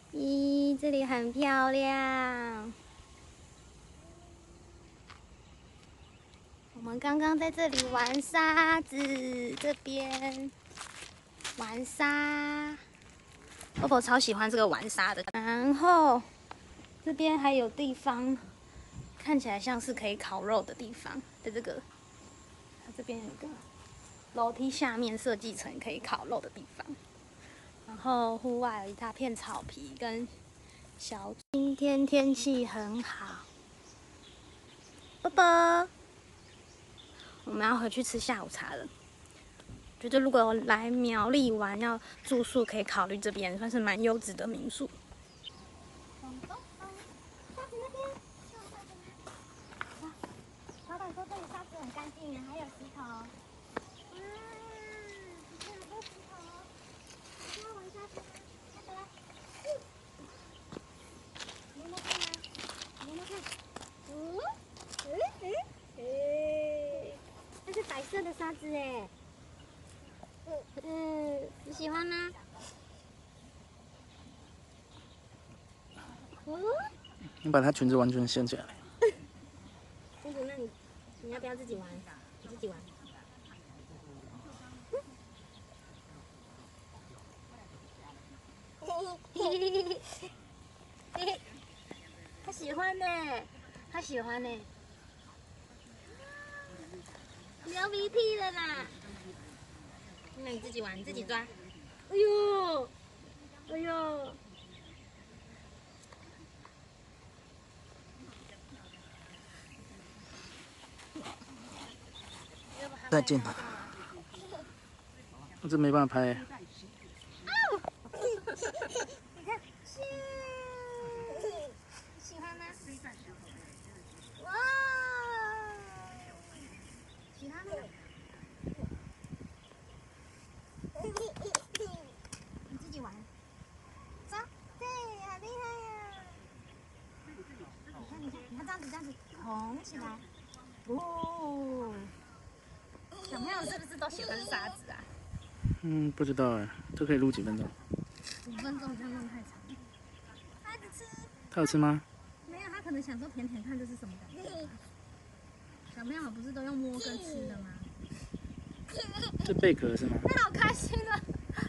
咦，这里很漂亮。我们刚刚在这里玩沙子，这边玩沙。波波超喜欢这个玩沙的。然后这边还有地方，看起来像是可以烤肉的地方，在这个，它这边有一个楼梯下面设计成可以烤肉的地方。然后户外有一大片草皮跟小。今天天气很好。波波，我们要回去吃下午茶了。觉得如果来苗栗玩要住宿，可以考虑这边，算是蛮优质的民宿。老板说这里沙子很干净，还有石头。哇，这里好多石头。你要玩沙子吗？来，摸摸看吗？摸摸看。它是白色的沙子哎。你喜欢吗？ 你把她裙子完全掀起来。 公主，那你要不要自己玩？你自己玩。他喜欢呢，他喜欢呢。流鼻涕了啦！那你自己玩，你自己抓。哎呦，哎呦！ 再见吧。我这没办法拍。 你看，喜欢吗？哇，喜欢吗？你自己玩。走，对，好厉害呀！你看，这样子捧起来。哦，小朋友是不是都喜欢沙子啊？ 不知道哎，这可以录几分钟 ？5分钟这样弄太长。孩子吃。 他有吃吗？ 没有，他可能想说舔舔看这是什么感觉。小朋友不是都用摸跟吃的吗？ 这贝壳是吗？ 他好开心啊！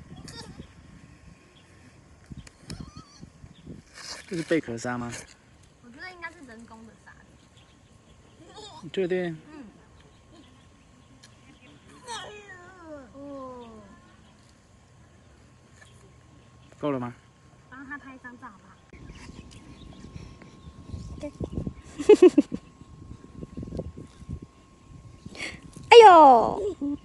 这是贝壳沙吗？ 我觉得应该是人工的沙子。 你确定？ 哦。 够了吗？ 帮他拍一张照好不好？哎呦！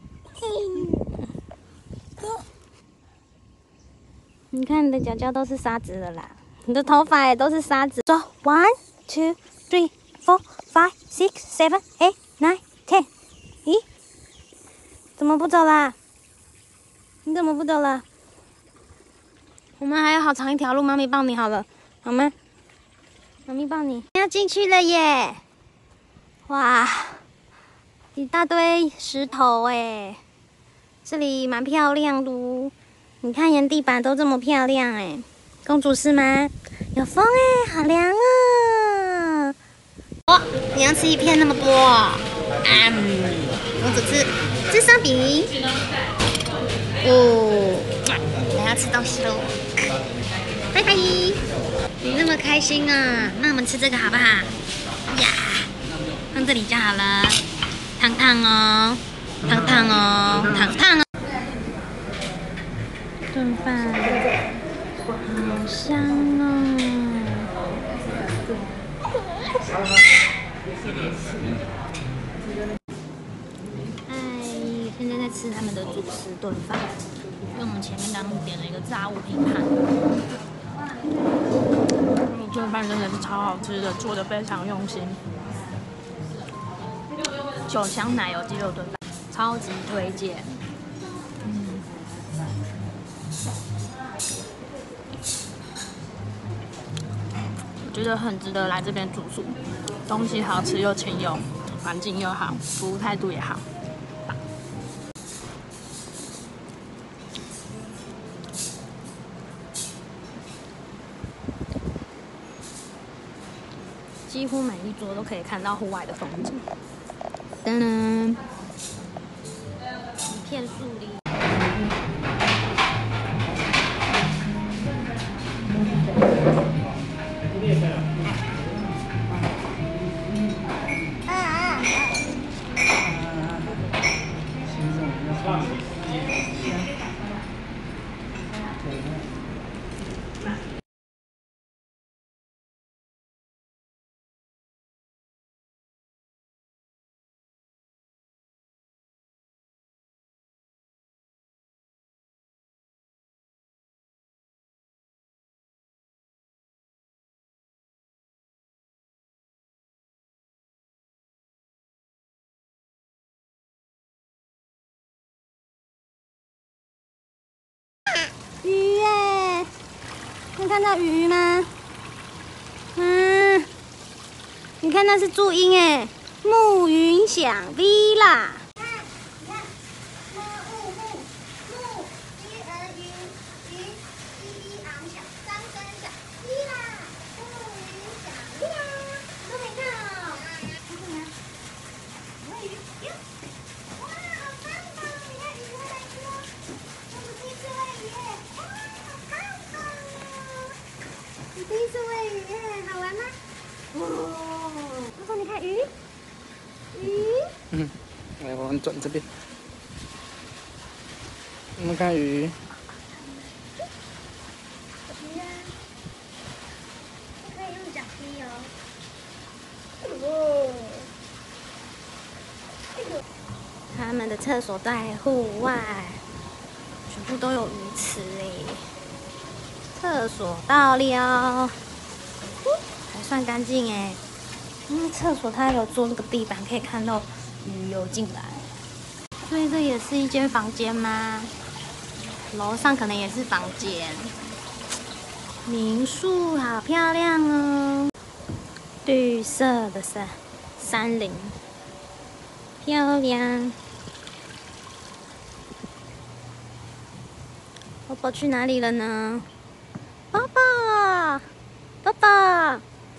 你看你的脚脚都是沙子了啦，你的头发也都是沙子。走 ，1, 2, 3, 4, 5, 6, 7, 8, 9, 10。咦？怎么不走啦？你怎么不走了？我们还有好长一条路，妈咪抱你好了，好吗？妈咪抱你。要进去了耶！哇，一大堆石头哎，这里蛮漂亮的。你看，沿地板都这么漂亮哎，公主是吗？有风哎，好凉啊！哦，你要吃一片那么多？公主吃烧饼。哦，我要吃东西喽！拜拜。你那么开心啊，那我们吃这个好不好？呀，放这里就好了。烫烫哦，烫烫哦，烫烫哦。炖饭好香哦！嗨，现在在吃他们的主食炖饭，因为我们前面刚点了一个炸物拼盘。炖饭真的是超好吃的，做的非常用心。酒香奶油鸡肉炖饭，超级推荐。我觉得很值得来这边住宿，东西好吃又清幽，环境又好，服务态度也好。 几乎每一桌都可以看到户外的风景。噔噔，一片树林。鱼耶！能看到鱼吗？你看那是注音哎，暮云响 V 啦。第一次喂鱼耶，好玩吗？哦，哥哥，你看鱼，鱼。 来，我们转这边。我们看鱼。 鱼啊，不可以用脚踢哦。他们的厕所在户外，全部都有鱼池诶。厕所到了，还算干净哎。厕所它有做这个地板，可以看到鱼游进来。所以这也是一间房间吗？楼上可能也是房间。民宿好漂亮哦，绿色的山林，漂亮。宝宝去哪里了呢？宝宝，宝宝。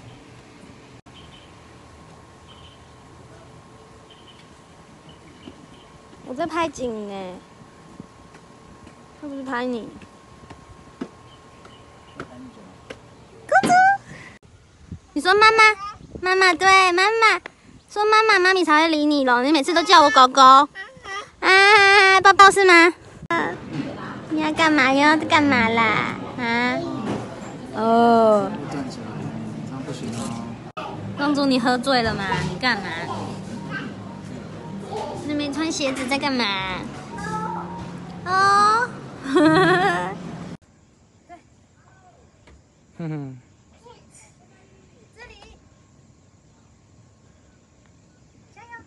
我在拍景呢，他不是拍你。公主，你说妈妈，妈妈对妈妈说妈妈，妈咪才会理你咯。你每次都叫我狗狗。啊，抱抱是吗？你要干嘛呀？干嘛啦？啊？哦。 站起来，这样不行哦。 公主，你喝醉了吗？你干嘛？你没穿鞋子在干嘛？哦。对。 哼哼。 这里。加油！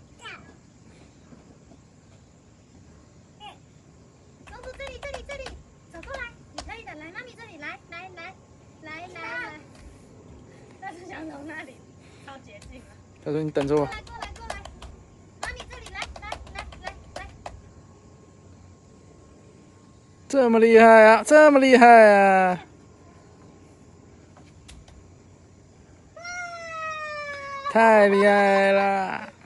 公主，这里，走过来，你可以的，来，妈咪这里，来。但是想从那里，超捷径了。 他说：“你等着我。” 过来，妈咪这里，来。 这么厉害啊！这么厉害啊！太厉害了！